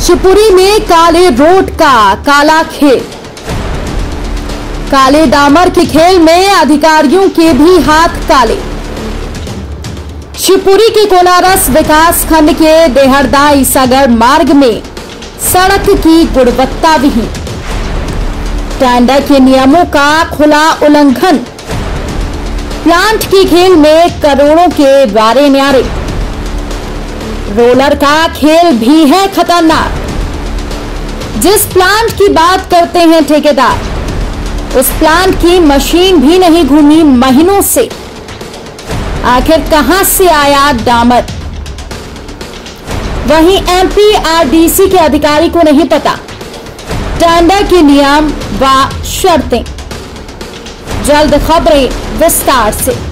शिवपुरी में काले रोड का काला खेल। काले डामर के खेल में अधिकारियों के भी हाथ काले। शिवपुरी के कोलारस विकास खंड के देहरदा ईसागढ़ मार्ग में सड़क की गुणवत्ता विहीन, टेंडर के नियमों का खुला उल्लंघन, प्लांट की खेल में करोड़ों के वारे न्यारे। रोलर का खेल भी है खतरनाक। जिस प्लांट की बात करते हैं ठेकेदार, उस प्लांट की मशीन भी नहीं घूमी महीनों से। आखिर कहां से आया डामर? वहीं एमपीआरडीसी के अधिकारी को नहीं पता टेंडर के नियम व शर्तें। जल्द खबरें विस्तार से।